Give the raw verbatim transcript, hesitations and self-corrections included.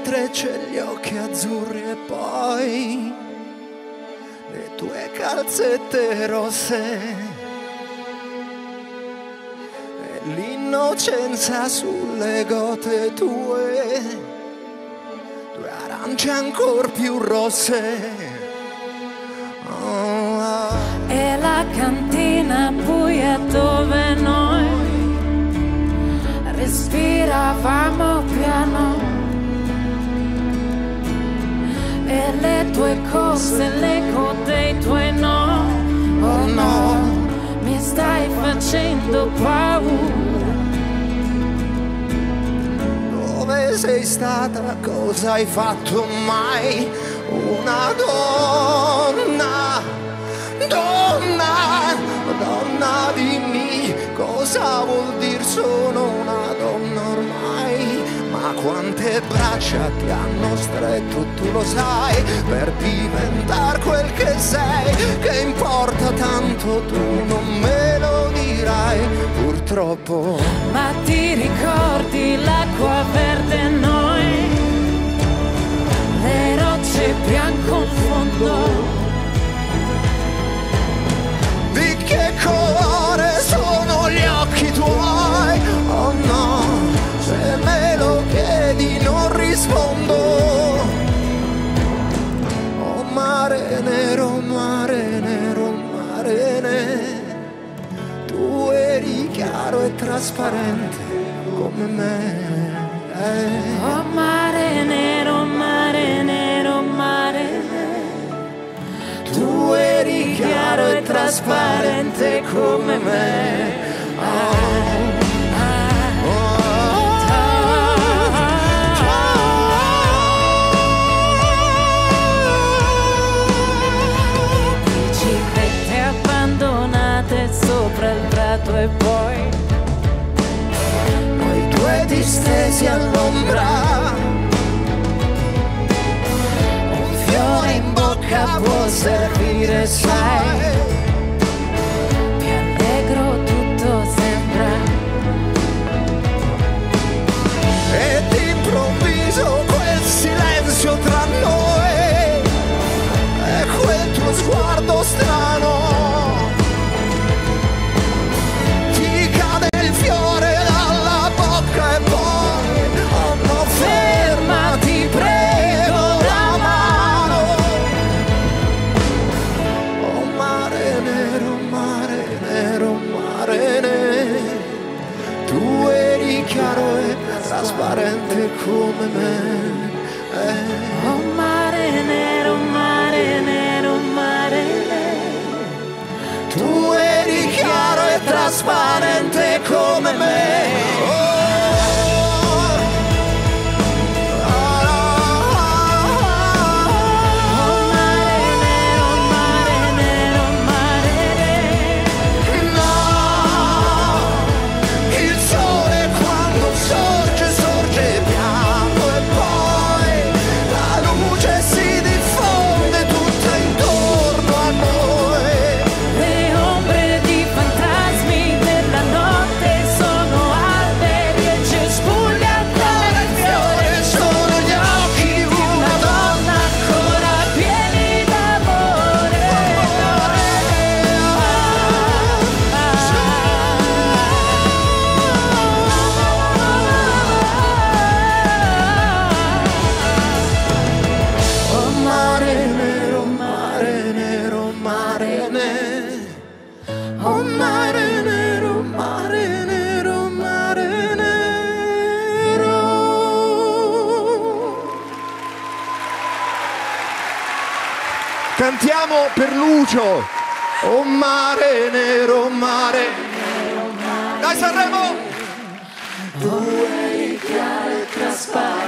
trecce e gli occhi azzurri e poi le tue calzette rosse e l'innocenza sulle gote tue, due arance ancor più rosse. Oh, oh. E la cantina buia dove noi respiravamo piano, e le tue cose, l'eco dei tuoi no, oh no, mi stai facendo paura. Dove sei stata? Cosa hai fatto mai? Una donna, donna, donna dimmi cosa vuol dire sono una donna ormai. Ma quante braccia ti hanno stretto, tu lo sai, per diventare quel che sei. Che importa tanto, tu non me lo dirai, purtroppo. Ma ti ricordi l'acqua verde noi, le rocce bianco in fondo? Di che colore sono gli occhi tuoi? Oh no, se me lo chiedi non rispondo. Oh mare nero, mare nero, mare nero, tu eri chiaro e trasparente come me. Eh. Oh mare nero, mare nero, mare nero, Tu eri chiaro e trasparente come me. Oh. biciclette abbandonate sopra il prato e poi Noi due distesi all'ombra, un fiore in bocca può servire, sai, più allegro tutto sembra. e d'improvviso quel silenzio tra noi e quel tuo sguardo strano, ti cade il fiore dalla bocca e poi oh no, fermati prego la mano. Oh mare nero, mare nero, mare nero, tu eri chiaro e trasparente come me. Eh. Oh mare nero, mare nero, mare nero, Tu eri chiaro e trasparente come me. Oh. oh mare nero, mare nero, mare nero. No, il sole quando sorge, sorge bianco e poi la luce si diffonde tutta intorno a noi. Le ombre di fantasmi della notte sono alberi e cespugli ancora Il fiore sono gli occhi di una donna ancora pieni d'amore. Oh mare nero, mare nero, mare nero. Oh mare nero, mare nero, mare nero. Cantiamo per Lucio. Oh mare nero, mare nero. Dai Sanremo! Tu eri chiaro e trasparente